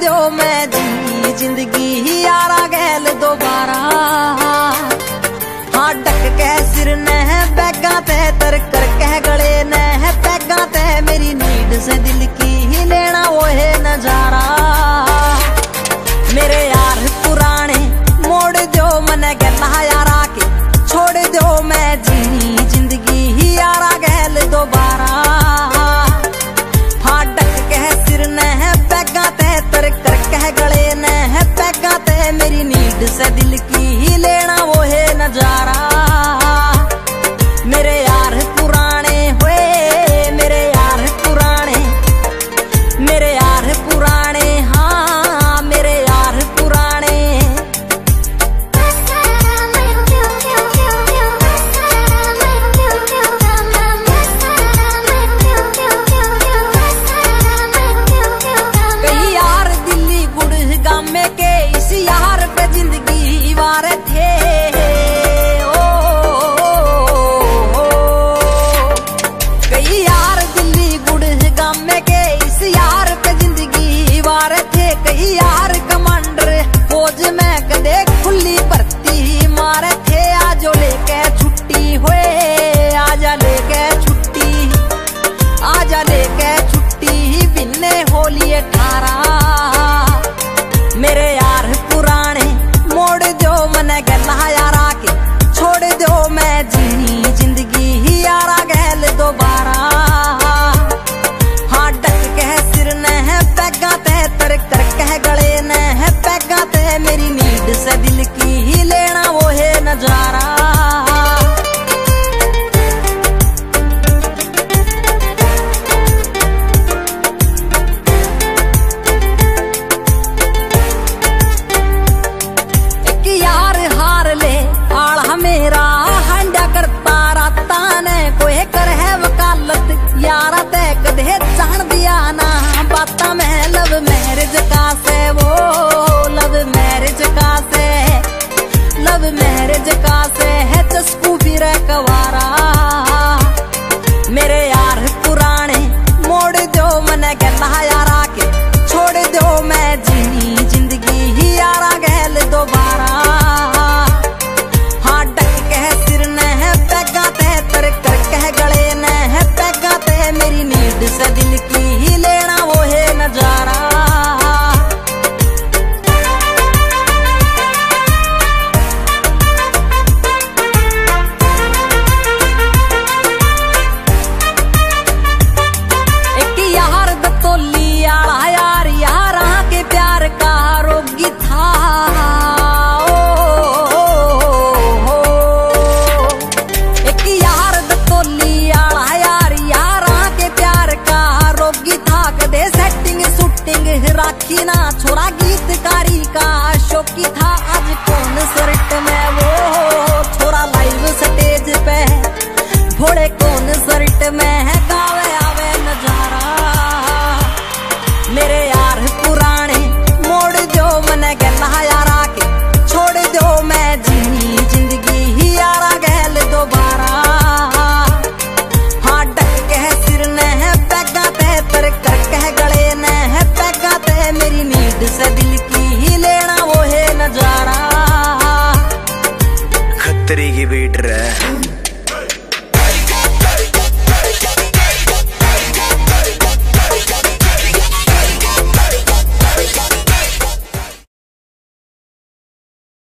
दो मैं जी जिंदगी यारा गैल दोबारा। हाँ डक के सिर ने बैगा ते तर कर कह गले ने बैगा ते मेरी नीड से दिल की ही लेना वो है नजारा। मेरे यार पुराने मोड़ दो मने गला यारा के छोड़ दो मैं जी जिंदगी ही यारा गैल दोबारा। हाँ डक के सिर ने बैगा ते तर कर कह गले ने बैगा ते मेरी नीड से दिल की ही लेना वो है नजारा। मेरे यार पुराने हुए मेरे यार पुराने मेरे यार पुराने हाँ मेरे यार पुराने। कई यार दिल्ली गुड़गांव में के इस यार पे जिंदगी वार थे। कई यार दिल्ली गुड़गांव में के इस यार पे जिंदगी वार थे। कई यार कमांडर फौज में कदे खुली भर्ती मारे थे। आजो लेके छुट्टी हुए आजा लेके छुट्टी आजा लेके छुट्टी बिन्ने होली 18। मेरे यार पुराने मोड़ दो मने गला यारा के छोड़ दो मैं जी जिंदगी ही यारा गैल दोबारा। हाँ डक के सिर ने बैगा ते तर कर कह गले ने बैगा ते मेरी नीड से दिल की ही लेना वो है नजारा। मेरा हंडा करता राता ने कोई कर है वकालत यारा ते कदे जान दिया ना बाता में लव मैरिज का से वो लव मैरिज का से लव मैरिज का से है चस्कू फिर कवारा। मेरे यार पुराने मोड़ दो मने गला यारा के छोड़ दो मैं जी जिंदगी ही यारा गैल दोबारा। मेरी नीड से दिल की ही लेना वो है नजारा। एक यार दतोली आला यार यारा के प्यार का रोगी था। एक यार दतोली आला कदे सेटिंग शूटिंग राखी ना छोरा गीतकारी का शौकी था। आज कौन सर्ट में वो छोरा लाइव स्टेज पे भोड़े कौन सर्ट में है गावे आवे नजारा। मेरे यार पुराने मोड़ दो मने गला यारा के छोड़ दो मैं जी जिंदगी ही यारा गैल दोबारा। हाँ डक के सिर ने बैगा ते तर कर कह गले ने बैगा ते मेरी नीड से दिल की ही लेना वो है नजारा। खतरे की बेट रहा